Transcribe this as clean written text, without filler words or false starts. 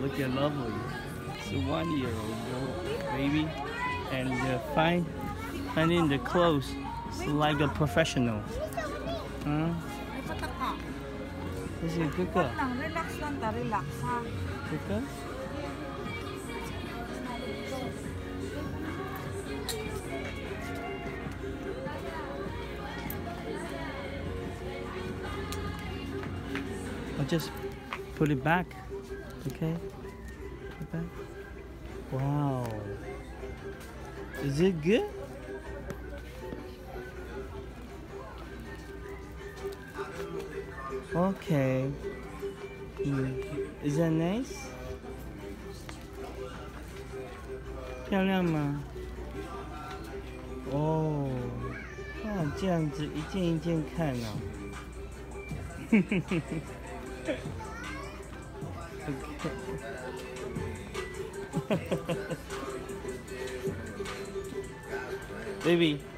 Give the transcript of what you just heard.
look at lovely. It's a 1-year-old baby, and finding the clothes is like a professional. Huh? Ay, pataka. Kasi good ka. Lang, relax lang ta, relax ha. Good ka? I'll just put it back. Okay? Put it back. Wow. Is it good? Okay. Is that nice? 漂亮吗？哦，啊，这样子一件一件看啊。Okay. Baby.